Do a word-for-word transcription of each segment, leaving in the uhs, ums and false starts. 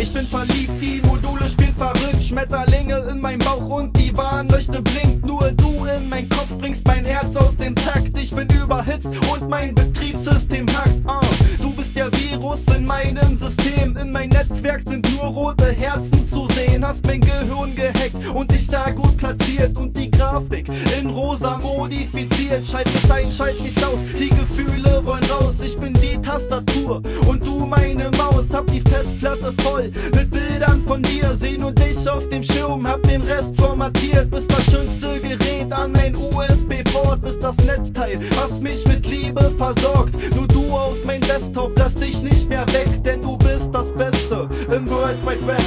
Ich bin verliebt, die Module spielen verrückt. Schmetterlinge in meinem Bauch und die Warnleuchte blinkt. Nur du in mein Kopf bringst mein Herz aus dem Takt. Ich bin überhitzt und mein Betriebssystem hackt. uh. Du bist der Virus in meinem System. In mein Netzwerk sind nur rote Herzen zu sehen. Hast mein Gehirn gehackt und dich da gut platziert. Und die Grafik in rosa modifiziert. Schalt mich ein, schalt mich aus, die Gefühle wollen raus. Ich bin die Tastatur und du meine Maus. Hab die Festplatte voll mit Bildern von dir. Seh nur dich auf dem Schirm, hab den Rest formatiert. Bist das schönste Gerät an mein U S B-Port. Bist das Netzteil, was mich mit Liebe versorgt. Nur du auf mein Desktop, lass dich nicht mehr weg. Denn du bist das Beste im World Wide Web.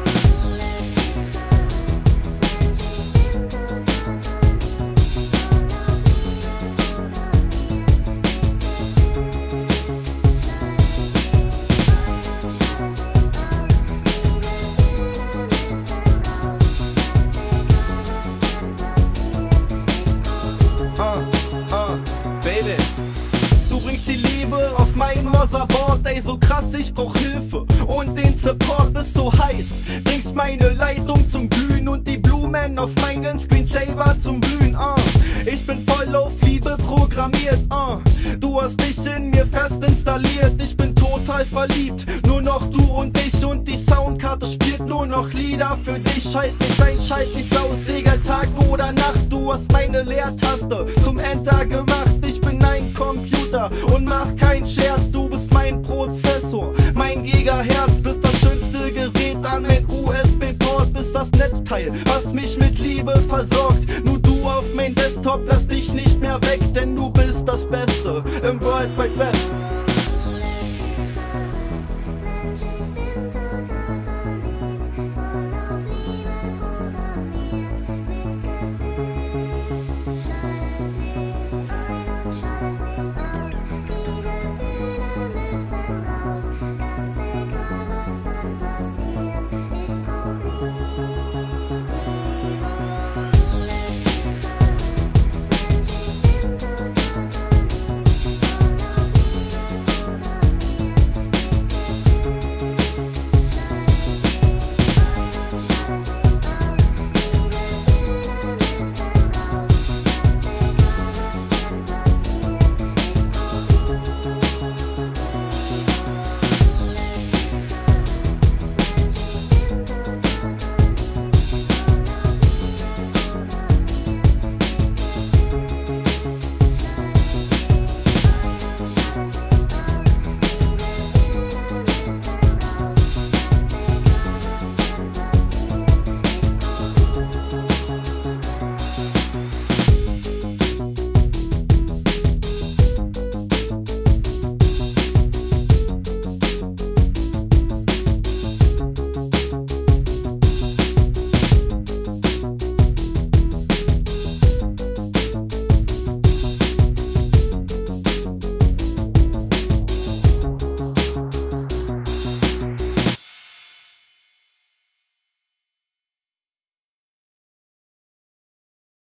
Du bringst die Liebe auf mein Motherboard, ey so krass, ich brauch Hilfe und den Support, bist so heiß. Bringst meine Leitung zum Glühen und die Blumen auf meinen Screensaver zum Blühen. uh. Ich bin voll auf Liebe programmiert, uh. Du hast dich in mir fest installiert. Ich bin total verliebt, nur noch du und ich. Und die Soundkarte spielt nur noch Lieder für dich. Schalt mich ein, schalt mich aus, egal Tag oder Nacht. Du hast meine Leertaste zum Enter gemacht. Ich bin ein Computer und mach keinen Scherz. Du bist mein Prozessor, mein Gigahertz. Bist das schönste Gerät an mein U S B-Port. Bist das Netzteil,